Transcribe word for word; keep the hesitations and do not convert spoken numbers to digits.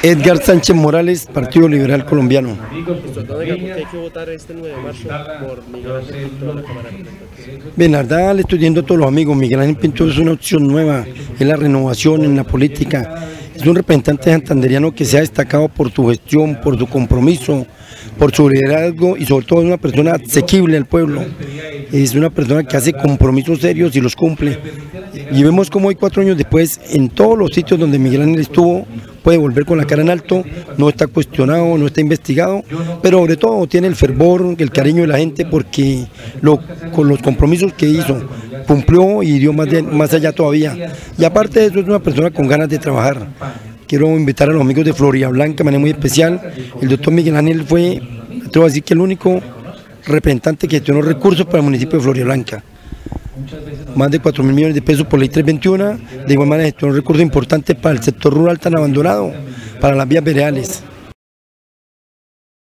Edgar Sánchez Morales, Partido Liberal Colombiano. ¿Dónde hay que votar este nueve de marzo por Miguel Ángel Pinto de la Cámara de Representantes? Bien, la verdad le estoy diciendo a todos los amigos, Miguel Ángel Pinto es una opción nueva, es la renovación en la política, es un representante santanderiano que se ha destacado por su gestión, por su compromiso, por su liderazgo y sobre todo es una persona asequible al pueblo, es una persona que hace compromisos serios y los cumple. Y vemos como hoy, cuatro años después, en todos los sitios donde Miguel Ángel estuvo, puede volver con la cara en alto, no está cuestionado, no está investigado, pero sobre todo tiene el fervor, el cariño de la gente porque lo, con los compromisos que hizo, cumplió y dio más, de, más allá todavía. Y aparte de eso es una persona con ganas de trabajar. Quiero invitar a los amigos de Floridablanca de manera muy especial. El doctor Miguel Ángel fue, te voy a decir que el único representante que tiene recursos para el municipio de Floridablanca. Más de cuatro mil millones de pesos por ley trescientos veintiuno, de igual manera gestionó recursos importantes para el sector rural tan abandonado, para las vías veredales.